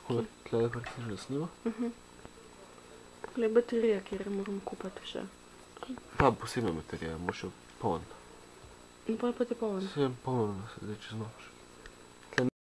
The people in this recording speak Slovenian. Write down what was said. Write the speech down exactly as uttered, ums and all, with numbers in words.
Tle je praktično snima. Tle je baterija, kjer moram kupati še. Pa posebna baterija, moraš jo poln. In pa je pa te poln. Se je poln, zdaj čez noč.